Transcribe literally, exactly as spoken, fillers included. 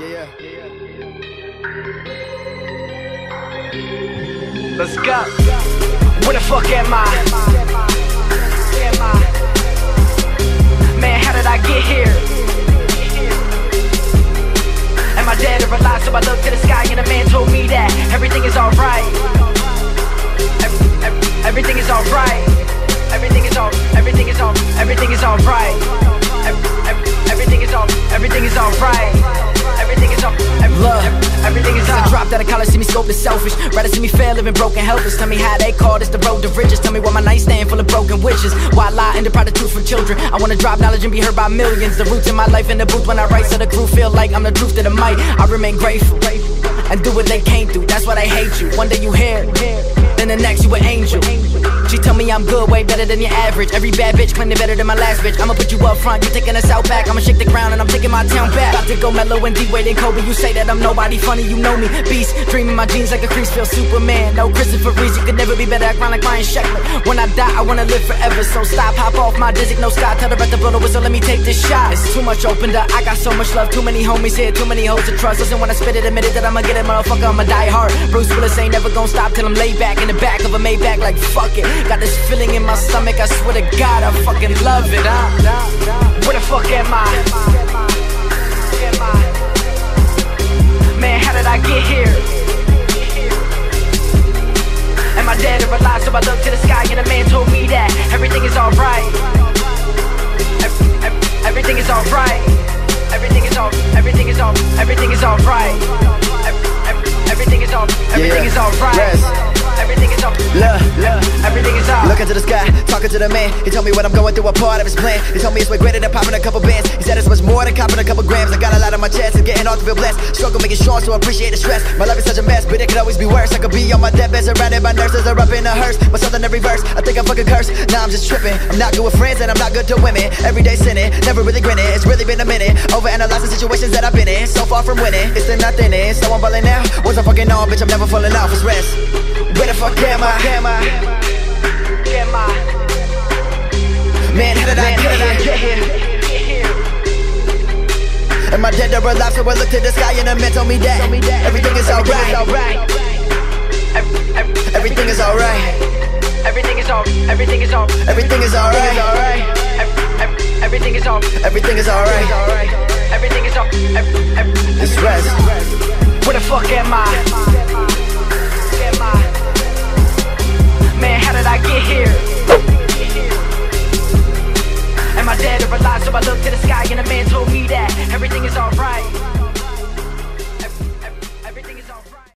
Yeah, yeah. Let's go. Where the fuck am I? Man, how did I get here? Am I dead or alive? So I looked to the sky and a man told me that everything is alright. Everything is alright. Everything is all. Everything is all. Everything is alright. Everything is all. Everything is alright. Everything is all. Love. Everything is all. I dropped out of college, see me scope is selfish. Rather see me fail, living broken, helpless. Tell me how they call this the road to riches. Tell me why my nightstand full of broken wishes. Why lie and deprive the truth from children? I wanna drop knowledge and be heard by millions. The roots in my life in the booth when I write, so the crew feel like I'm the truth to the mic. I remain grateful and do what they came through. That's why they hate you. One day you hear, then the next you an angel. She tell me I'm good, way better than your average. Every bad bitch claim they better than my last bitch. I'ma put you up front, you taking us out back. I'ma shake the ground and I'm taking my town back. About to go mellow and D-Wade and Kobe. You say that I'm nobody funny, you know me. Beast, dreaming my jeans like a crease, feel Superman. No Christopher Reeves, you could never be better. I grind like Ryan Sheckler. When I die, I wanna live forever. So stop, hop off my dizzy, no sky. Tell the rest to blow the whistle, let me take this shot. It's too much opened up, I got so much love. Too many homies here, too many hoes to trust. Listen when I spit it, admit it that I'ma get it, motherfucker, I'ma die hard. Bruce Willis ain't never gonna stop till I'm laid back in the back of a Maybach like fuck it. Got this feeling in my stomach, I swear to God, I fucking love it, huh? Where the fuck am I? Man, how did I get here? Am I dead or alive? So I looked to the sky and a man told me that everything is alright. Everything is alright. Everything is all. Everything is all. Everything is alright. Everything is all. Everything is alright. Everything is up, look, look, everything is up. Looking to the sky, talking to the man. He told me what I'm going through, a part of his plan. He told me it's way greater than popping a couple bands. He said it's much more than copping a couple grams. I got a lot on my chest and getting all to feel blessed. Struggle making strong, so I appreciate the stress. My life is such a mess, but it could always be worse. I could be on my deathbed, surrounded by nurses, or up in a hearse. But something in reverse, I think I'm fucking cursed. Now I'm just tripping. I'm not good with friends and I'm not good to women. Everyday sinning, never really grinning. It's really been a minute. Overanalyzing situations that I've been in. So far from winning, it's the nothing in. So I'm balling now. Once I'm fucking on, bitch, I'm never falling off. It's rest. Where the fuck am I? Am I? Am I? Man, how did I get here? Am I dead or alive? So I look to the sky and a man told me that everything is alright. Everything is alright. Everything is all. Everything is all. Everything is alright. Everything is all. Everything is alright. Everything is all.